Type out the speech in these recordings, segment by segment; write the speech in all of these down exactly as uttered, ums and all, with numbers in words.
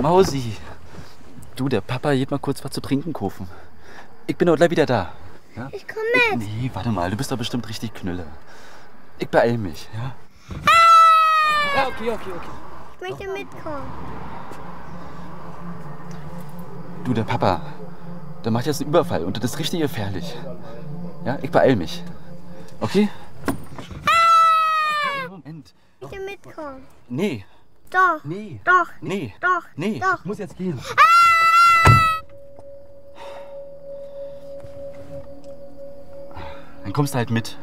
Mausi, du, der Papa geht mal kurz was zu trinken kaufen. Ich bin auch gleich wieder da. Ja? Ich komm mit. Nee, warte mal, du bist doch bestimmt richtig Knülle. Ich beeil mich, ja? Ja, okay, okay, okay. Ich möchte mitkommen. Du, der Papa, der macht jetzt einen Überfall und das ist richtig gefährlich. Ja, ich beeil mich. Okay? Okay, Moment. Ich möchte mitkommen. Nee. Doch. Nee. Doch. Nee. Doch. Nee. Doch. Ich muss jetzt gehen. Dann kommst du halt mit.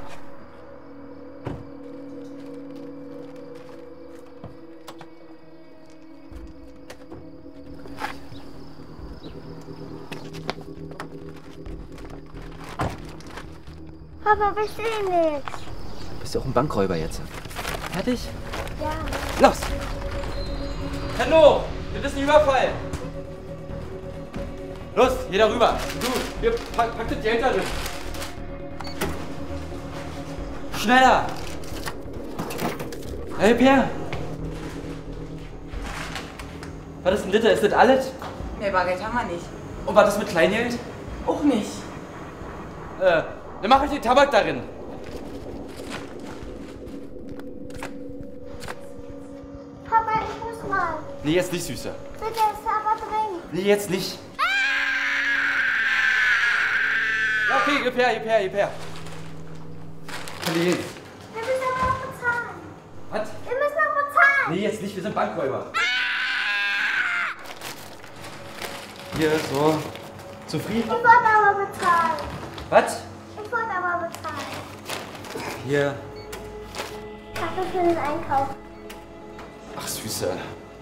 Papa, wir sehen nichts. Du bist ja auch ein Bankräuber jetzt. Fertig? Ja. Los! Hallo! Wir wissen Überfall! Los, hier darüber! Du, hier, pack, pack das Geld da drin! Schneller! Hey, Pierre! Was ist denn das? Ist das alles? Nee, Bargeld haben wir nicht. Und was ist mit Kleingeld? Auch nicht. Äh, dann mach ich den Tabak darin. Papa, ich muss mal. Nee, jetzt nicht, Süßer. Bitte, ist aber dringend. Nee, jetzt nicht. Ja, okay, gib her, gib her, gib her. Kann die hin? Wir müssen aber noch bezahlen. Was? Wir müssen noch bezahlen. Nee, jetzt nicht, wir sind Bankräuber. Hier, so. Zufrieden? Ich wollte aber bezahlen. Was? Ich wollte aber bezahlen. Hier. Danke für den Einkauf. Ach, Süßer.